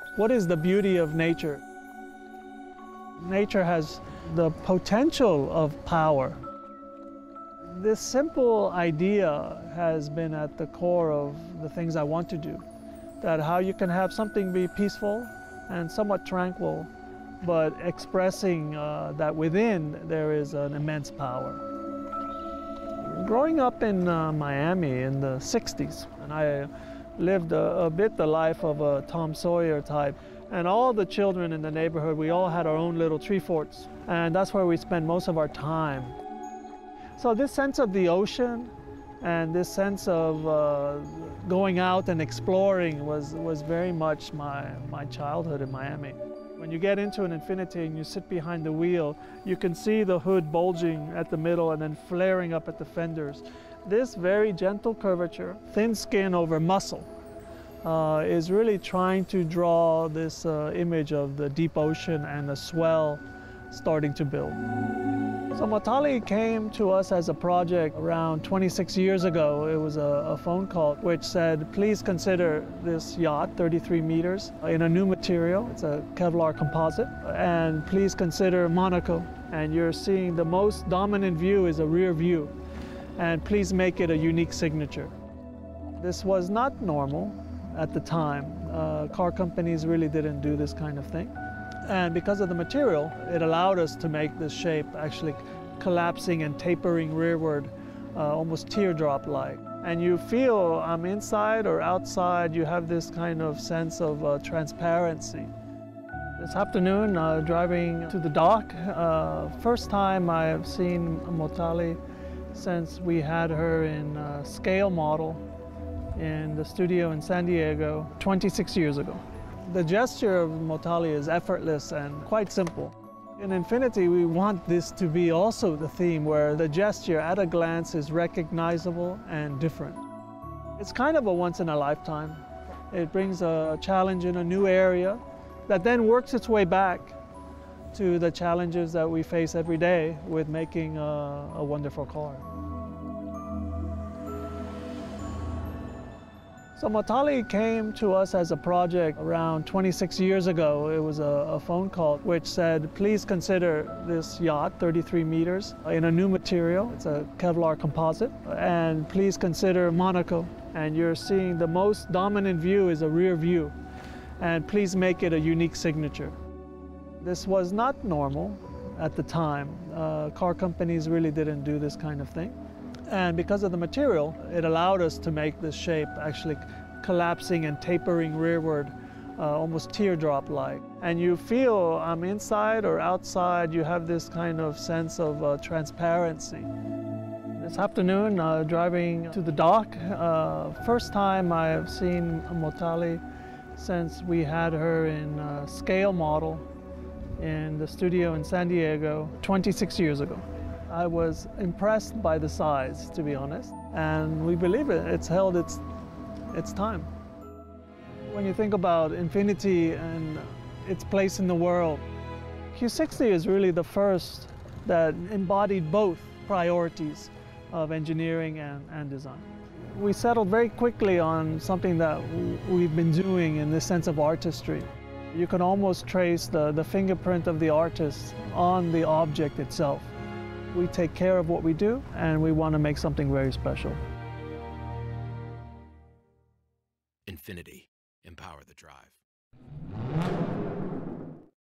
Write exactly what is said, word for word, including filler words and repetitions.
What is the beauty of nature? Nature has the potential of power. This simple idea has been at the core of the things I want to do. That how you can have something be peaceful and somewhat tranquil, but expressing uh, that within there is an immense power. Growing up in uh, Miami in the sixties, and I lived a, a bit the life of a Tom Sawyer type, and all the children in the neighborhood, we all had our own little tree forts, and that's where we spent most of our time. So this sense of the ocean and this sense of uh, going out and exploring was, was very much my, my childhood in Miami. When you get into an Infiniti and you sit behind the wheel, you can see the hood bulging at the middle and then flaring up at the fenders. This very gentle curvature, thin skin over muscle, uh, is really trying to draw this uh, image of the deep ocean and the swell starting to build. So Motali came to us as a project around twenty-six years ago. It was a, a phone call which said, please consider this yacht, thirty-three meters, in a new material. It's a Kevlar composite. And please consider Monaco. And you're seeing the most dominant view is a rear view. And please make it a unique signature. This was not normal at the time. Uh, car companies really didn't do this kind of thing. And because of the material, it allowed us to make this shape actually collapsing and tapering rearward, uh, almost teardrop-like. And you feel um, inside or outside, you have this kind of sense of uh, transparency. This afternoon, uh, driving to the dock, uh, first time I have seen Motali since we had her in a scale model in the studio in San Diego twenty-six years ago. The gesture of Motali is effortless and quite simple. In Infiniti, we want this to be also the theme where the gesture at a glance is recognizable and different. It's kind of a once in a lifetime. It brings a challenge in a new area that then works its way back to the challenges that we face every day with making a, a wonderful car. So Motali came to us as a project around twenty-six years ago. It was a, a phone call which said, please consider this yacht, thirty-three meters, in a new material. It's a Kevlar composite. And please consider Monaco. And you're seeing the most dominant view is a rear view. And please make it a unique signature. This was not normal at the time. Uh, car companies really didn't do this kind of thing. And because of the material, it allowed us to make this shape actually collapsing and tapering rearward, uh, almost teardrop-like. And you feel um, inside or outside, you have this kind of sense of uh, transparency. This afternoon, uh, driving to the dock, uh, first time I have seen Motali since we had her in a scale model in the studio in San Diego twenty-six years ago. I was impressed by the size, to be honest, and we believe it. It's held its, its time. When you think about Infiniti and its place in the world, Q sixty is really the first that embodied both priorities of engineering and, and design. We settled very quickly on something that we've been doing in the sense of artistry. You can almost trace the, the fingerprint of the artist on the object itself. We take care of what we do, and we want to make something very special. Infiniti. Empower the drive.